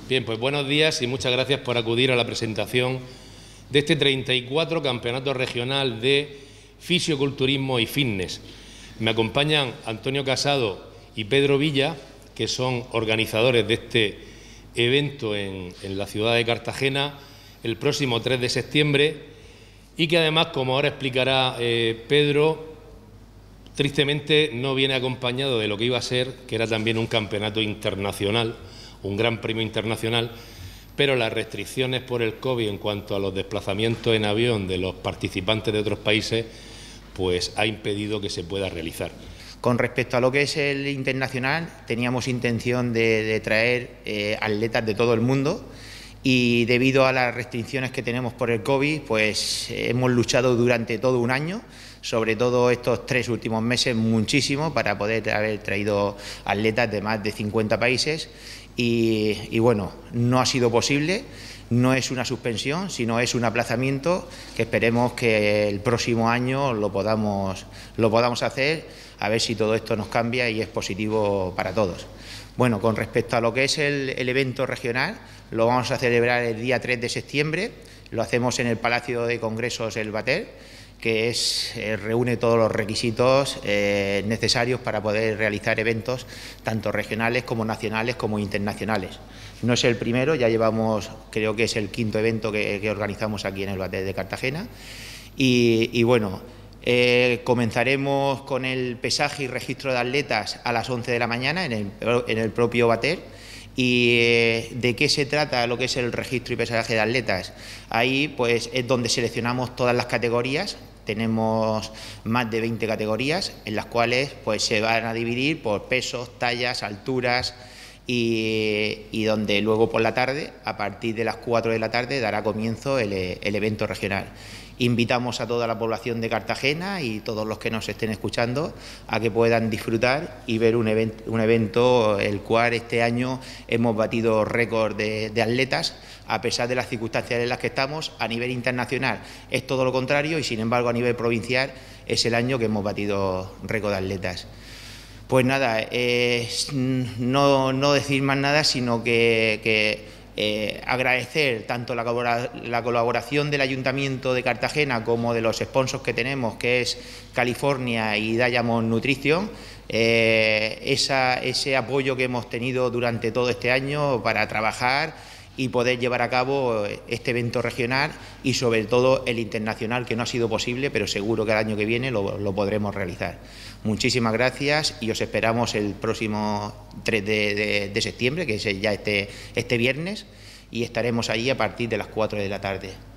Bien, pues buenos días y muchas gracias por acudir a la presentación de este 34 Campeonato Regional de Fisioculturismo y Fitness. Me acompañan Antonio Casado y Pedro Villa, que son organizadores de este evento en la ciudad de Cartagena el próximo 3 de septiembre y que además, como ahora explicará Pedro, tristemente no viene acompañado de lo que iba a ser, que era también un campeonato internacional, un gran premio internacional, pero las restricciones por el COVID en cuanto a los desplazamientos en avión de los participantes de otros países, pues ha impedido que se pueda realizar. Con respecto a lo que es el internacional, teníamos intención de traer atletas de todo el mundo y debido a las restricciones que tenemos por el COVID, pues hemos luchado durante todo un año, sobre todo estos 3 últimos meses, muchísimo para poder haber traído atletas de más de 50 países y bueno, no ha sido posible. No es una suspensión, sino es un aplazamiento que esperemos que el próximo año lo podamos hacer, a ver si todo esto nos cambia y es positivo para todos. Bueno, con respecto a lo que es el evento regional, lo vamos a celebrar el día 3 de septiembre, lo hacemos en el Palacio de Congresos El Bater, que reúne todos los requisitos necesarios para poder realizar eventos tanto regionales como nacionales como internacionales. No es el primero, ya llevamos, creo que es el 5º evento que organizamos aquí en el Bater de Cartagena y bueno, comenzaremos con el pesaje y registro de atletas a las 11 de la mañana en el propio Bater. ¿Y de qué se trata lo que es el registro y pesaje de atletas? Ahí pues es donde seleccionamos todas las categorías. Tenemos más de 20 categorías en las cuales pues se van a dividir por pesos, tallas, alturas y donde luego por la tarde, a partir de las 4 de la tarde, dará comienzo el evento regional. Invitamos a toda la población de Cartagena y todos los que nos estén escuchando a que puedan disfrutar y ver un evento el cual este año hemos batido récord de atletas, a pesar de las circunstancias en las que estamos. A nivel internacional es todo lo contrario y sin embargo a nivel provincial es el año que hemos batido récord de atletas. Pues nada, no decir más nada, sino que agradecer tanto la colaboración del Ayuntamiento de Cartagena como de los sponsors que tenemos, que es California y Diamond Nutrition, ese apoyo que hemos tenido durante todo este año para trabajar y poder llevar a cabo este evento regional y sobre todo el internacional, que no ha sido posible, pero seguro que el año que viene lo podremos realizar. Muchísimas gracias y os esperamos el próximo 3 de septiembre, que es ya este viernes, y estaremos allí a partir de las 4 de la tarde.